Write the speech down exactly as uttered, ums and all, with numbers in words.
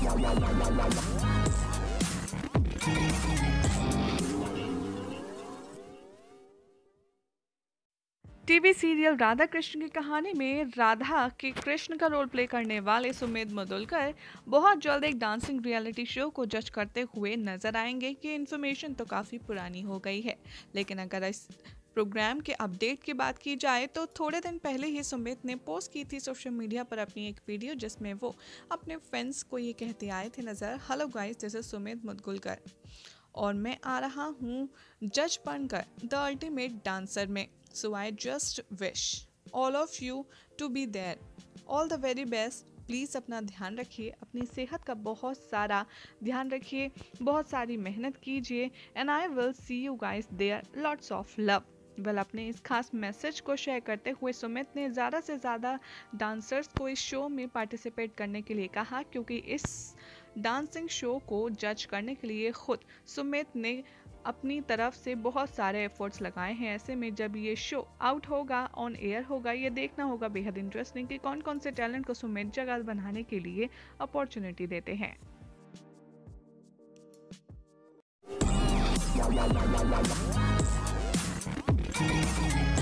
TV serial Radha Krishna की कहानी में राधा के कृष्ण का रोल प्ले करने वाले सुमेध मुदुलकर बहुत जल्द एक डांसिंग रियलिटी शो को जज करते हुए नजर आएंगे। कि इन्फॉर्मेशन तो काफ़ी पुरानी हो गई है, लेकिन अगर इस प्रोग्राम के अपडेट की बात की जाए तो थोड़े दिन पहले ही सुमित ने पोस्ट की थी सोशल मीडिया पर अपनी एक वीडियो, जिसमें वो अपने फैंस को ये कहते आए थे नज़र, hello guys, this is Sumit Mudgulkar और मैं आ रहा हूँ जज बनकर द अल्टीमेट डांसर में। So I just wish all of you to be there, all the very best. Please अपना ध्यान रखिए, अपनी सेहत का बहुत सारा ध्यान रखिए, बहुत सारी मेहनत कीजिए, and I will see you guys there, lots of love. Well, अपने इस खास मैसेज को शेयर करते हुए सुमित ने ज़्यादा से ज़्यादा डांसर्स को इस शो में पार्टिसिपेट करने के लिए कहा, क्योंकि इस डांसिंग शो को जज करने के लिए खुद सुमित ने अपनी तरफ से बहुत सारे एफर्ट्स लगाए हैं। ऐसे में जब ये शो आउट होगा, ऑन एयर होगा, ये देखना होगा बेहद इंटरेस्टिंग कि कौन कौन से टैलेंट को सुमित जगह बनाने के लिए अपॉर्चुनिटी देते हैं। Thank you.